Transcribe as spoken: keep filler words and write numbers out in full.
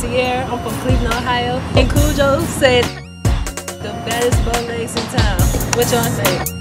Sierra. I'm from Cleveland, Ohio. And Cujo said the baddest bow legs in town. What y'all say?